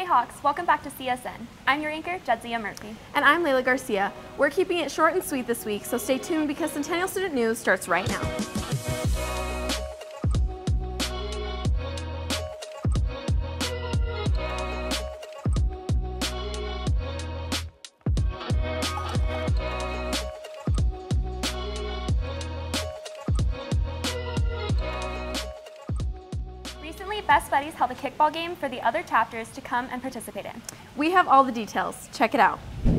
Hawks, welcome back to CSN. I'm your anchor, Jedzia Murphy. And I'm Layla Garcia. We're keeping it short and sweet this week, so stay tuned because Centennial Student News starts right now. Recently, Best Buddies held a kickball game for the other chapters to come and participate in. We have all the details. Check it out.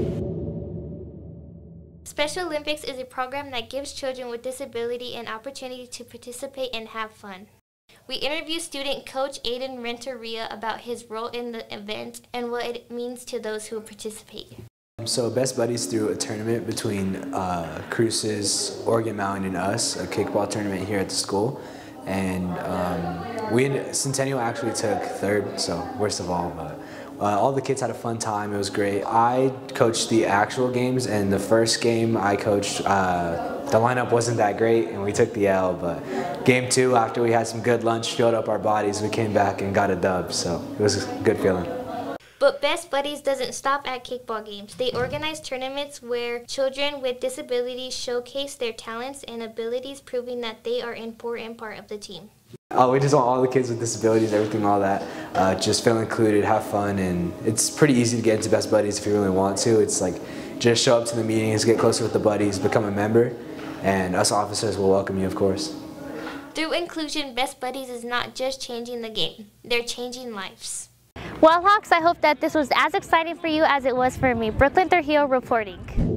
Special Olympics is a program that gives children with disability an opportunity to participate and have fun. We interviewed student coach Aiden Renteria about his role in the event and what it means to those who participate. So Best Buddies threw a tournament between Cruces, Oregon Mountain, and us, a kickball tournament here at the school. And Centennial actually took third, so worst of all, but all the kids had a fun time. It was great. I coached the actual games, and the first game I coached, the lineup wasn't that great, and we took the L, but game two, after we had some good lunch, filled up our bodies, we came back and got a dub, so it was a good feeling. But Best Buddies doesn't stop at kickball games. They organize tournaments where children with disabilities showcase their talents and abilities, proving that they are an important part of the team. We just want all the kids with disabilities, everything, all that, just feel included, have fun, and it's pretty easy to get into Best Buddies if you really want to. It's like, just show up to the meetings, get closer with the buddies, become a member, and us officers will welcome you, of course. Through inclusion, Best Buddies is not just changing the game, they're changing lives. Well, Hawks, I hope that this was as exciting for you as it was for me. Brooklyn Trujillo reporting.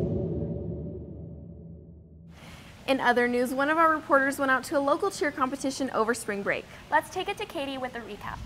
In other news, one of our reporters went out to a local cheer competition over spring break. Let's take it to Katie with a recap.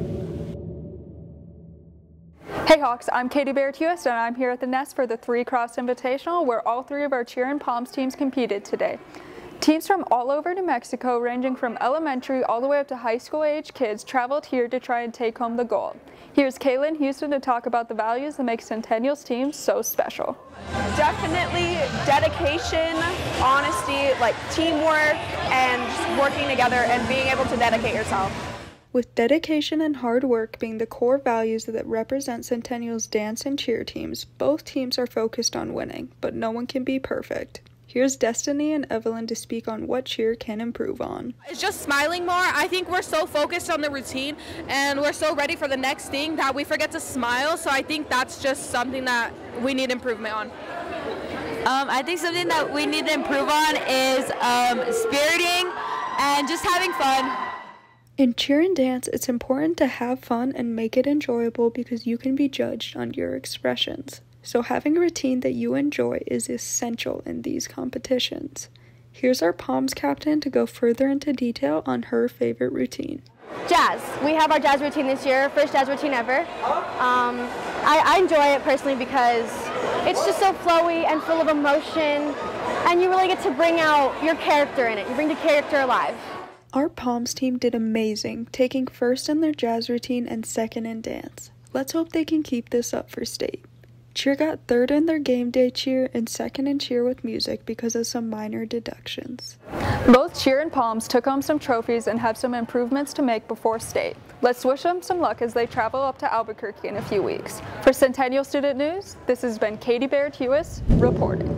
Hey Hawks, I'm Katie Barrett-Hewis, and I'm here at the Nest for the 3-Cross Invitational, where all 3 of our cheer and palms teams competed today. Teams from all over New Mexico, ranging from elementary all the way up to high school age kids, traveled here to try and take home the gold. Here's Kaylin Houston to talk about the values that make Centennial's team so special. Definitely dedication, honesty, like teamwork, and just working together and being able to dedicate yourself. With dedication and hard work being the core values that represent Centennial's dance and cheer teams, both teams are focused on winning, but no one can be perfect. Here's Destiny and Evelyn to speak on what cheer can improve on. It's just smiling more. I think we're so focused on the routine and we're so ready for the next thing that we forget to smile. So I think that's just something that we need improvement on. I think something that we need to improve on is spiriting and just having fun. In cheer and dance, it's important to have fun and make it enjoyable because you can be judged on your expressions. So having a routine that you enjoy is essential in these competitions. Here's our Palms captain to go further into detail on her favorite routine. Jazz. We have our jazz routine this year, first jazz routine ever. I enjoy it personally because it's just so flowy and full of emotion, and you really get to bring out your character in it. You bring the character alive. Our Palms team did amazing, taking first in their jazz routine and second in dance. Let's hope they can keep this up for state. Cheer got third in their game day cheer and second in cheer with music because of some minor deductions. Both cheer and palms took home some trophies and have some improvements to make before state. Let's wish them some luck as they travel up to Albuquerque in a few weeks. For Centennial Student News, this has been Katie Barrett-Hewis reporting.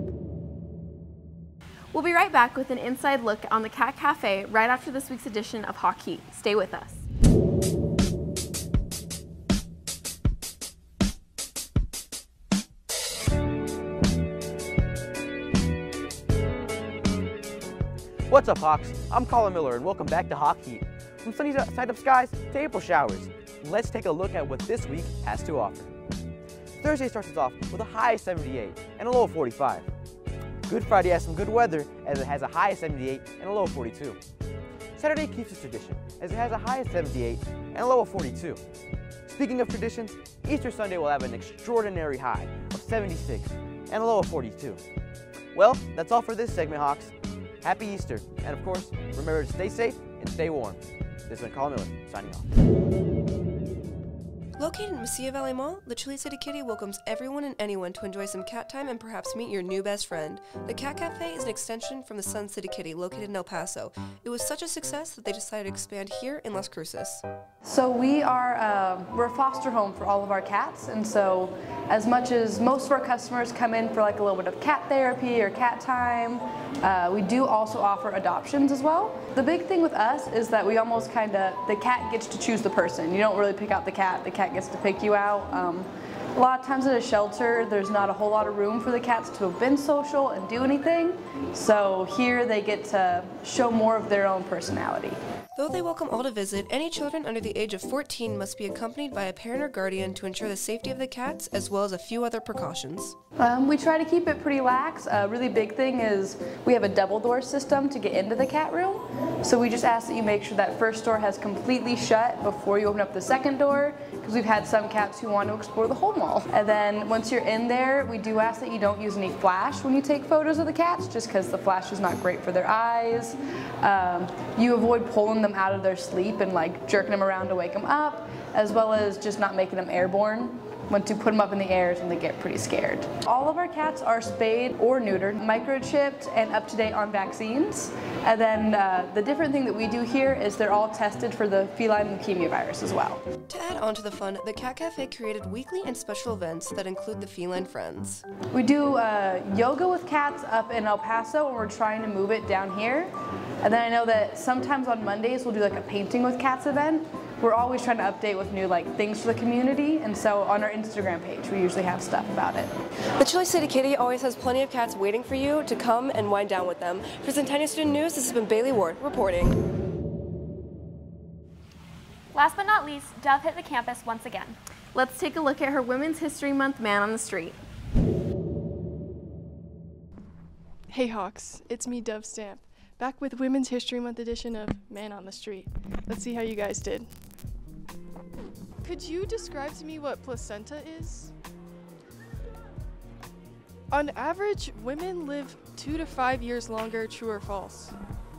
We'll be right back with an inside look on the Cat Café right after this week's edition of Hawk Heat. Stay with us. What's up, Hawks? I'm Colin Miller, and welcome back to Hawk Heat. From sunny side up skies to April showers, let's take a look at what this week has to offer. Thursday starts us off with a high of 78 and a low of 45. Good Friday has some good weather as it has a high of 78 and a low of 42. Saturday keeps its tradition as it has a high of 78 and a low of 42. Speaking of traditions, Easter Sunday will have an extraordinary high of 76 and a low of 42. Well, that's all for this segment, Hawks. Happy Easter, and of course, remember to stay safe and stay warm. This has been Colin Miller, signing off. Located in Mesilla Valley Mall, the Chili City Kitty welcomes everyone and anyone to enjoy some cat time and perhaps meet your new best friend. The Cat Café is an extension from the Sun City Kitty located in El Paso. It was such a success that they decided to expand here in Las Cruces. So we're a foster home for all of our cats, and so as much as most of our customers come in for like a little bit of cat therapy or cat time, we do also offer adoptions as well. The big thing with us is that we almost the cat gets to choose the person. You don't really pick out the cat gets to pick you out. A lot of times at a shelter, there's not a whole lot of room for the cats to have been social and do anything, so here they get to show more of their own personality. Though they welcome all to visit, any children under the age of 14 must be accompanied by a parent or guardian to ensure the safety of the cats, as well as a few other precautions. We try to keep it pretty lax. A really big thing is we have a double door system to get into the cat room. So we just ask that you make sure that first door has completely shut before you open up the second door, because we've had some cats who want to explore the whole mall. And then once you're in there, we do ask that you don't use any flash when you take photos of the cats, just because the flash is not great for their eyes. You avoid pulling them out of their sleep and like jerking them around to wake them up, as well as just not making them airborne. Once you put them up in the air, and they get pretty scared. All of our cats are spayed or neutered, microchipped, and up to date on vaccines. And then the different thing that we do here is they're all tested for the feline leukemia virus as well. To add on to the fun, the Cat Cafe created weekly and special events that include the feline friends. We do yoga with cats up in El Paso, and we're trying to move it down here. And then I know that sometimes on Mondays we'll do like a painting with cats event. We're always trying to update with new things for the community, and so on our Instagram page we usually have stuff about it. The Chili City Kitty always has plenty of cats waiting for you to come and wind down with them. For Centennial Student News, this has been Bailey Ward reporting. Last but not least, Dove hit the campus once again. Let's take a look at her Women's History Month Man on the Street. Hey Hawks, it's me, Dove Stamp, back with Women's History Month edition of Man on the Street. Let's see how you guys did. Could you describe to me what placenta is? On average, women live 2 to 5 years longer, true or false?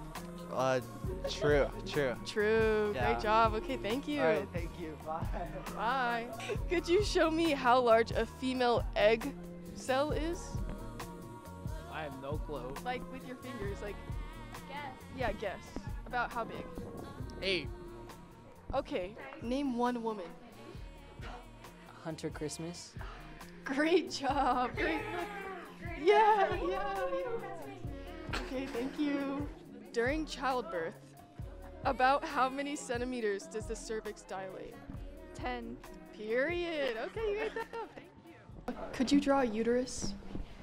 True. True, Yeah. Great job. Okay, thank you. All right, thank you. Bye. Bye. Could you show me how large a female egg cell is? I have no clue. Like with your fingers, like. Guess. Yeah, guess. About how big? 8. Okay, name one woman. Hunter Christmas. Great job. Great. Yeah. Okay, thank you. During childbirth, about how many centimeters does the cervix dilate? 10. Period. Okay, you got that up. Thank you. Could you draw a uterus?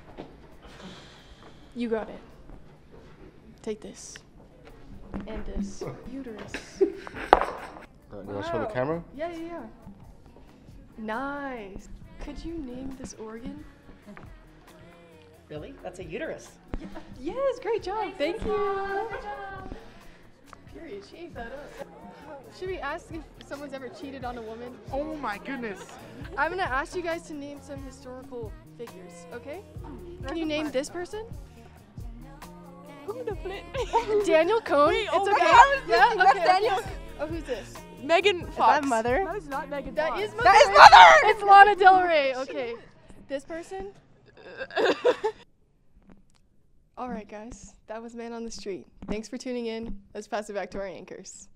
You got it. Take this. And this. Uterus. You want to show the camera? Yeah. Nice. Could you name this organ? Really? That's a uterus. Yes, great job. Thank you. Period. She ate that up. Should we ask if someone's ever cheated on a woman? Oh my goodness. I'm gonna ask you guys to name some historical figures, okay? Can you name this person? Who the flip? Daniel Cohn. Wait, it's oh okay. my God, Yeah, that's okay. Daniel. Oh, who's this? Megan Fox. Is that Mother? That is not Megan That Fox. is Mother. That is Mother! It's Lana Del Rey. Okay. This person? All right, guys. That was Man on the Street. Thanks for tuning in. Let's pass it back to our anchors.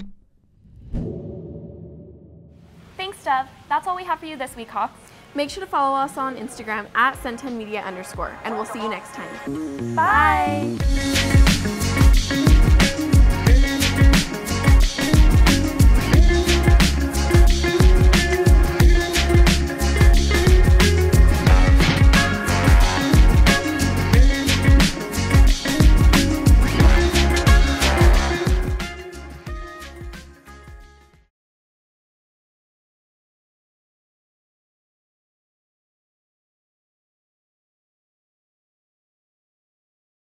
Thanks, Dove. That's all we have for you this week, Hawks. Make sure to follow us on Instagram @CentenMedia_, and we'll see you next time. Bye.